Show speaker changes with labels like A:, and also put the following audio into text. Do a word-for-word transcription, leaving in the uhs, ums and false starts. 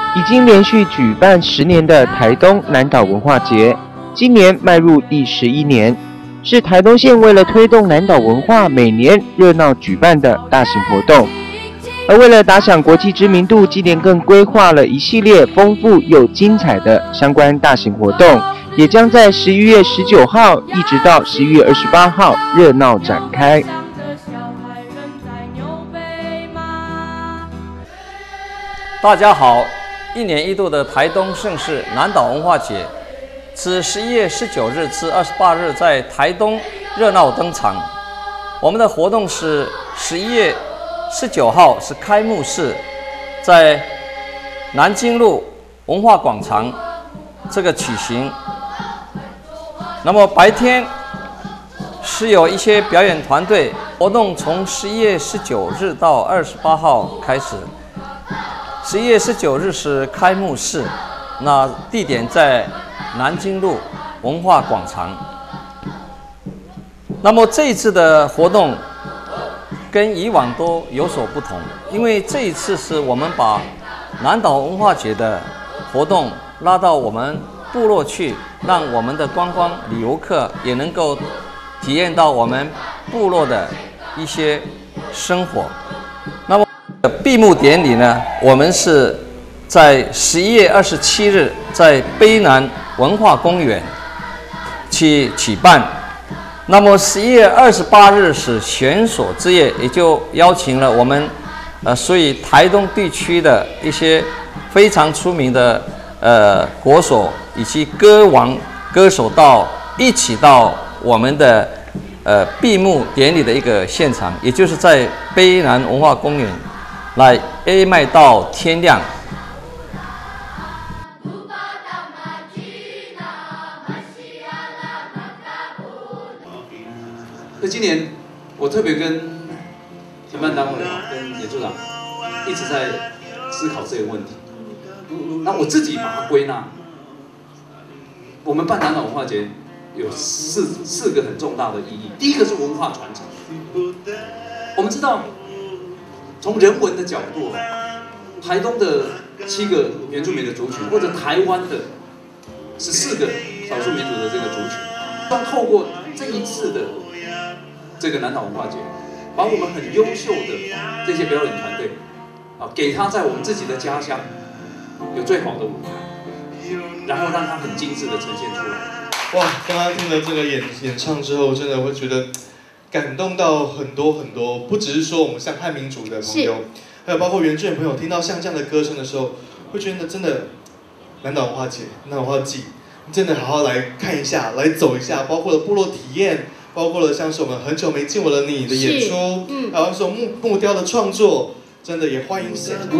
A: 已经连续举办十年的台东南岛文化节，今年迈入第十一年，是台东县为了推动南岛文化每年热闹举办的大型活动。而为了打响国际知名度，今年更规划了一系列丰富又精彩的相关大型活动，也将在十一月十九号一直到十一月二十八号热闹展开。
B: 大家好，一年一度的台东盛事南岛文化节，自十一月十九日至二十八日在台东热闹登场。我们的活动是十一月十九号是开幕式，在南京路文化广场这个举行。那么白天是有一些表演团队，活动从十一月十九日到二十八号开始。十一月十九日是开幕式，那地点在南京路文化广场。那么这一次的活动跟以往都有所不同，因为这一次是我们把南岛文化节的活动拉到我们部落去，让我们的观光旅游客也能够体验到我们部落的一些生活。那么闭幕典礼呢，我们是在十一月二十七日在卑南文化公园去举办。那么十一月二十八日是选手之夜，也就邀请了我们呃属于台东地区的一些非常出名的呃国手以及歌王歌手到一起到我们的呃闭幕典礼的一个现场，也就是在卑南文化公园来 A 麦到天亮。
C: 那今年我特别跟承办单位跟演出长一直在思考这个问题。那我自己把它归纳，我们办南岛文化节有四四个很重大的意义。第一个是文化传承。我们知道，从人文的角度，台东的七个原住民的族群，或者台湾的十四个少数民族的这个族群，要透过这一次的这个南岛文化节，把我们很优秀的这些表演团队啊，给他在我们自己的家乡有最好的舞台，然后让他很精致的呈现出来。
D: 哇，刚刚听了这个演演唱之后，真的会觉得感动到很多很多，不只是说我们像汉民族的朋友，还有包括原住民朋友，听到像这样的歌声的时候，会觉得真的南岛文化节、南岛文化季，真的好好来看一下，来走一下，包括了部落体验。包括了像是我们很久没见我的你的演出，嗯，还有说木木雕的创作，真的也欢迎现场。